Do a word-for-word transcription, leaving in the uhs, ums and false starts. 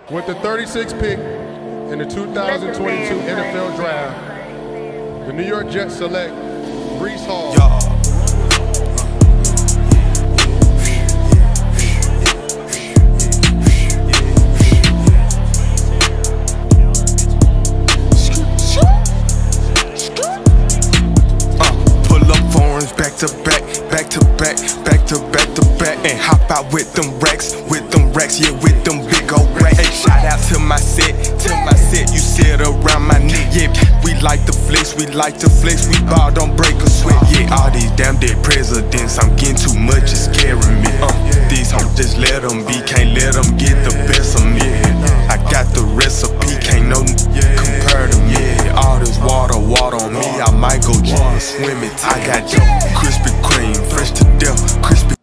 With the thirty-sixth pick in the two thousand twenty-two N F L Draft, the New York Jets select Breece Hall. Yo. Back to back, back to back, back to back to back, and hop out with them racks, with them racks, yeah, with them big old racks. Hey, shout out to my set, to my set, you sit around my neck, yeah. We like to flex, we like to flex, we ball, don't break a sweat, yeah. All these damn dead presidents, I'm getting too much, it's scaring me. Uh, these hoes just let them be, can't let them get the best of me. I got the recipe, can't no compare to me. All this water, water on me, I might go try swimming. I got your Krispy Kreme, fresh to death, crispy.